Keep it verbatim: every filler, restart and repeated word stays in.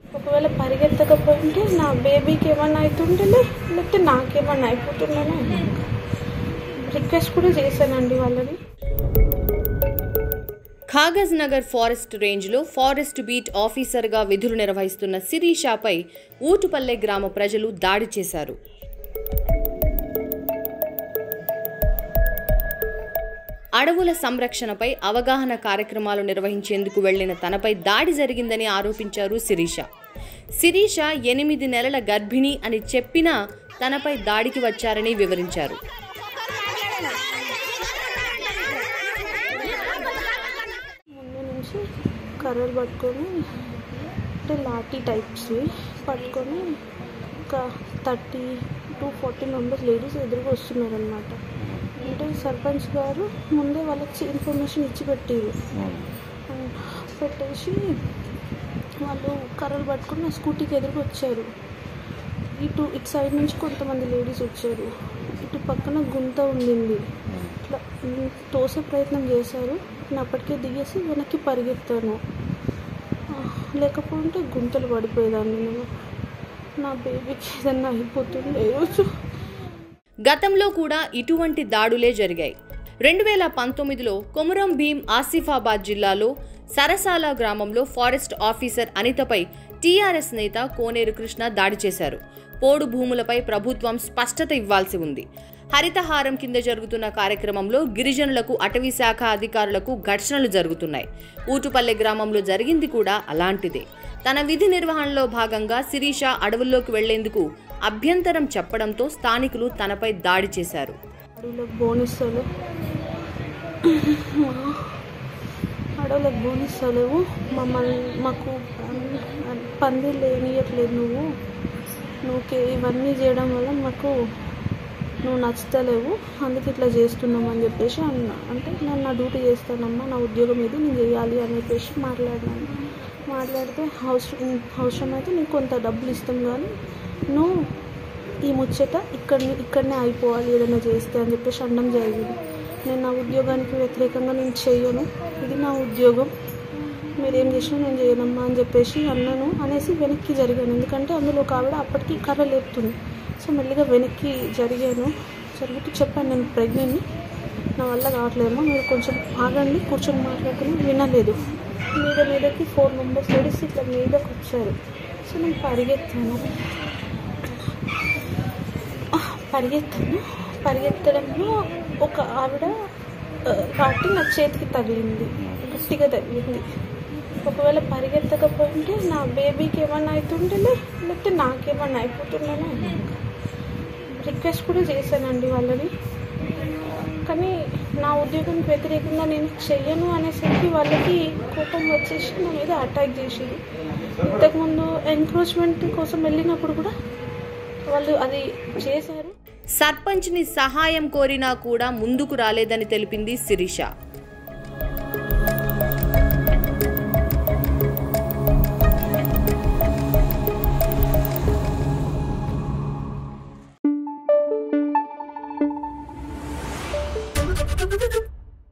ఒకవేళ పరిగెత్తకపోయింటే నా బేబీకి ఏమన్నా అవుతుంటే లేకపోతే నాకేమన్నా అయిపోతుందని రిక్వెస్ట్ కూడా చేశానండి వాళ్ళని. కాగజ్ నగర్ ఫారెస్ట్ రేంజ్లో ఫారెస్ట్ బీట్ ఆఫీసర్గా విధులు నిర్వహిస్తున్న శిరీషపై ఊటుపల్లె గ్రామ ప్రజలు దాడి చేశారు. అడవుల సంరక్షణపై అవగాహన కార్యక్రమాలు నిర్వహించేందుకు వెళ్లిన తనపై దాడి జరిగిందని ఆరోపించారు శిరీష. శిరీష ఎనిమిది నెలల గర్భిణి అని చెప్పినా తనపై దాడికి వచ్చారని వివరించారు. ముందు నుంచి కర్రలు పట్టుకొని అంటే లాఠీ టైప్స్ పట్టుకొని ఒక thirty to forty members ladies ఎదురుగా వస్తున్నారు అనమాట. అంటే సర్పంచ్ గారు ముందే వాళ్ళకి ఇన్ఫర్మేషన్ ఇచ్చి పెట్టారు. పెట్టేసి వాళ్ళు కర్రలు పట్టుకొని నా స్కూటీకి ఎదురుగా వచ్చారు. ఇటు ఇటు సైడ్ నుంచి కొంతమంది లేడీస్ వచ్చారు. ఇటు పక్కన గుంత ఉండింది, ఇట్లా తోసే ప్రయత్నం చేశారు. నేను అప్పటికే దిగేసి వెనక్కి పరిగెత్తాను, లేకపోతే గుంతలు పడిపోయేదాన్ని. నేను నా బేబీకి ఏదన్నా అయిపోతుంది రోజు. గతంలో కూడా ఇటువంటి దాడులే జరిగాయి. రెండు వేల పంతొమ్మిదిలో కొమురం భీం ఆసిఫాబాద్ జిల్లాలో సరసాల గ్రామంలో ఫారెస్ట్ ఆఫీసర్ అనితపై టీఆర్ఎస్ నేత కోనేరు కృష్ణ దాడి చేశారు. పోడు భూములపై ప్రభుత్వం స్పష్టత ఇవ్వాల్సి ఉంది. హరితహారం కింద జరుగుతున్న కార్యక్రమంలో గిరిజనులకు అటవీ శాఖ అధికారులకు ఘర్షణలు జరుగుతున్నాయి. ఊటుపల్లె గ్రామంలో జరిగింది కూడా అలాంటిదే. తన విధి నిర్వహణలో భాగంగా శిరీష అడవుల్లోకి వెళ్లేందుకు అభ్యంతరం చెప్పడంతో స్థానికులు తనపై దాడి చేశారు. అడవులకు బోనిస్తలేవు, అడవులకు బోనిస్తలేవు, మమ్మల్ని మాకు పందిలు లేనియట్లేదు, నువ్వు నువ్వు ఇవన్నీ చేయడం వల్ల మాకు నువ్వు నచ్చుతలేవు, అందుకే ఇట్లా చేస్తున్నామని చెప్పేసి అన్న. అంటే నేను నా డ్యూటీ చేస్తానమ్మా, నా ఉద్యోగం ఇది, నేను చేయాలి అని చెప్పేసి మాట్లాడినాను. మాట్లాడితే అవసరం అవసరం అయితే నీకు కొంత డబ్బులు ఇస్తాం, కానీ నువ్వు ఈ ముచ్చట ఇక్కడ ఇక్కడనే అయిపోవాలి ఏదైనా చేస్తే అని చెప్పేసి అనడం జరిగింది. నేను నా ఉద్యోగానికి వ్యతిరేకంగా నేను చెయ్యను, ఇది నా ఉద్యోగం, మీరేం చేసినా నేను చేయనమ్మా అని చెప్పేసి అన్నాను. అనేసి వెనక్కి జరిగాను, ఎందుకంటే అందులో ఒక ఆవిడ అప్పటికి కర్ర లేపుతుంది. సో మెల్లిగా వెనక్కి జరిగాను. జరిగితే చెప్పాను, నేను ప్రెగ్నెంట్ని, నా వల్ల కావట్లేమో, మీరు కొంచెం ఆగండి, కూర్చొని మాట్లాడుకుని వినలేదు. మీద మీదకి ఫోర్ మెంబర్స్ లేడీస్ ఇట్లా మీదకి వచ్చారు. సో నేను పరిగెత్తాను పరిగెత్తాను పరిగెత్తడంలో ఒక ఆవిడ పాటి నా చేతికి తగిలింది, గట్టిగా తగిలింది. ఒకవేళ పరిగెత్తకపోయింటే నా బేబీకి ఏమన్నా అవుతుంటే లేకపోతే నాకేమన్నా అయిపోతుందని రిక్వెస్ట్ కూడా చేశానండి వాళ్ళని. కానీ నా ఉద్యోగానికి వ్యతిరేకంగా నేను చెయ్యను అనేసరికి వాళ్ళకి కోపం వచ్చేసి నా మీద అటాక్ చేసింది. ఇంతకుముందు ఎంక్రోచ్మెంట్ కోసం వెళ్ళినప్పుడు కూడా వాళ్ళు అది చేశారు. సర్పంచ్ని సహాయం కోరినా కూడా ముందుకు రాలేదని తెలిపింది శిరీష.